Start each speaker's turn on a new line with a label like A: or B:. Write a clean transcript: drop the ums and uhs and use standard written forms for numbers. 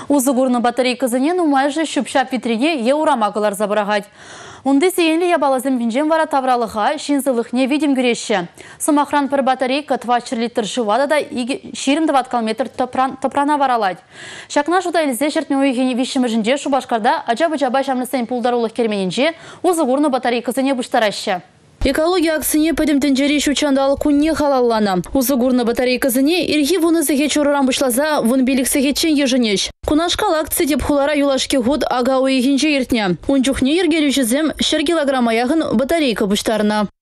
A: Узыгурны батарейкызынен умайжы шүпшап витрине еурамағылар забырағад. Онды сейінлі ябалазым бінжен вара тавралыға шинзылықне видим күреші. Сымақран пір батарейка 20 литр жывада да 20 км топрана варалад. Шакна жуда елзе жертмен ойгені вишімі жінде Шубашқарда ажабы-жаба жамлысайын пулдарулық кермененже узыгурны батарейкызыне бұштарашы. Экология акцияне пөдімтін жері шучандалы күнне халаллана. Узыгурны батарейкызыне ирхи вуны зеге чорыран бұшлаза вун биліксеге чен ежінеш. Кунашкал акция деп хулара юлашки худ ага ойгенже ертне. Унчухне ергелю жізім 1 килограмм аяғын батарейка бұштарына.